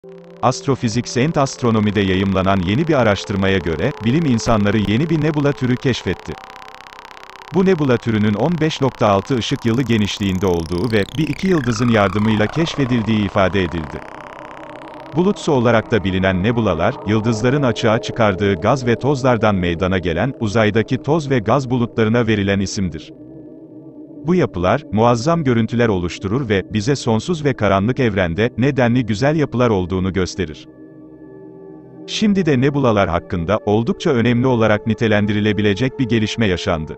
Astrophysics and Astronomy'de yayımlanan yeni bir araştırmaya göre, bilim insanları yeni bir nebula türü keşfetti. Bu nebula türünün 15.6 ışık yılı genişliğinde olduğu ve bir iki yıldızın yardımıyla keşfedildiği ifade edildi. Bulutsu olarak da bilinen nebulalar, yıldızların açığa çıkardığı gaz ve tozlardan meydana gelen, uzaydaki toz ve gaz bulutlarına verilen isimdir. Bu yapılar, muazzam görüntüler oluşturur ve, bize sonsuz ve karanlık evrende, ne denli güzel yapılar olduğunu gösterir. Şimdi de nebulalar hakkında, oldukça önemli olarak nitelendirilebilecek bir gelişme yaşandı.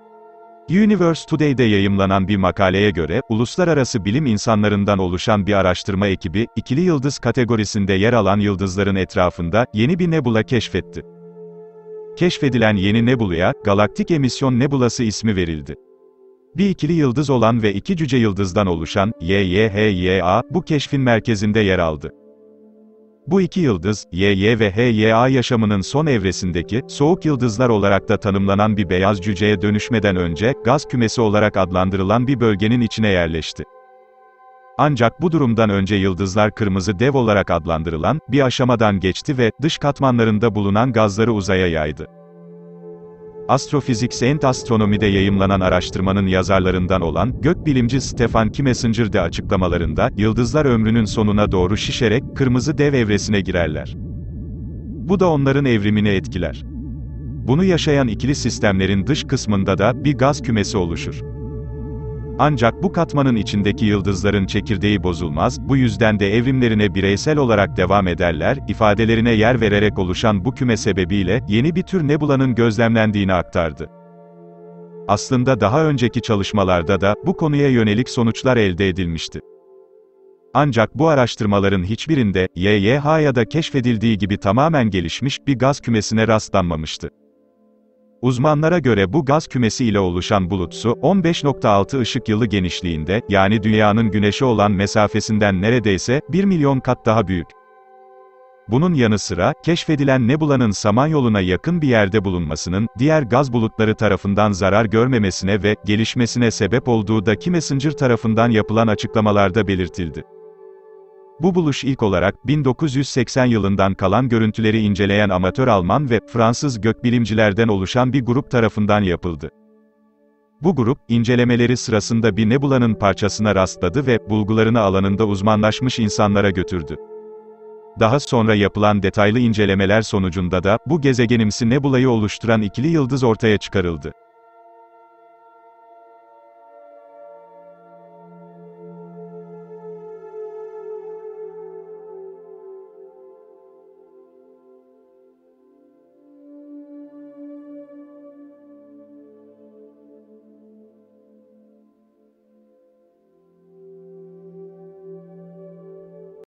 Universe Today'de yayımlanan bir makaleye göre, uluslararası bilim insanlarından oluşan bir araştırma ekibi, ikili yıldız kategorisinde yer alan yıldızların etrafında, yeni bir nebula keşfetti. Keşfedilen yeni nebulaya, Galaktik Emisyon Nebulası ismi verildi. Bir ikili yıldız olan ve iki cüce yıldızdan oluşan, YYHYA, bu keşfin merkezinde yer aldı. Bu iki yıldız, YY ve HYA yaşamının son evresindeki, soğuk yıldızlar olarak da tanımlanan bir beyaz cüceye dönüşmeden önce, gaz kümesi olarak adlandırılan bir bölgenin içine yerleşti. Ancak bu durumdan önce yıldızlar kırmızı dev olarak adlandırılan, bir aşamadan geçti ve, dış katmanlarında bulunan gazları uzaya yaydı. Astrophysics and Astronomy'de yayımlanan araştırmanın yazarlarından olan, gökbilimci Stephen Kimessinger de açıklamalarında, yıldızlar ömrünün sonuna doğru şişerek, kırmızı dev evresine girerler. Bu da onların evrimini etkiler. Bunu yaşayan ikili sistemlerin dış kısmında da, bir gaz kümesi oluşur. Ancak bu katmanın içindeki yıldızların çekirdeği bozulmaz, bu yüzden de evrimlerine bireysel olarak devam ederler, ifadelerine yer vererek oluşan bu küme sebebiyle, yeni bir tür nebulanın gözlemlendiğini aktardı. Aslında daha önceki çalışmalarda da, bu konuya yönelik sonuçlar elde edilmişti. Ancak bu araştırmaların hiçbirinde, YYH'da keşfedildiği gibi tamamen gelişmiş bir gaz kümesine rastlanmamıştı. Uzmanlara göre bu gaz kümesi ile oluşan bulutsu, 15.6 ışık yılı genişliğinde, yani Dünya'nın Güneş'e olan mesafesinden neredeyse, 1 milyon kat daha büyük. Bunun yanı sıra, keşfedilen nebulanın Samanyolu'na yakın bir yerde bulunmasının, diğer gaz bulutları tarafından zarar görmemesine ve, gelişmesine sebep olduğu da Kimessinger tarafından yapılan açıklamalarda belirtildi. Bu buluş ilk olarak, 1980 yılından kalan görüntüleri inceleyen amatör Alman ve Fransız gökbilimcilerden oluşan bir grup tarafından yapıldı. Bu grup, incelemeleri sırasında bir nebulanın parçasına rastladı ve, bulgularını alanında uzmanlaşmış insanlara götürdü. Daha sonra yapılan detaylı incelemeler sonucunda da, bu gezegenimsi nebulayı oluşturan ikili yıldız ortaya çıkarıldı.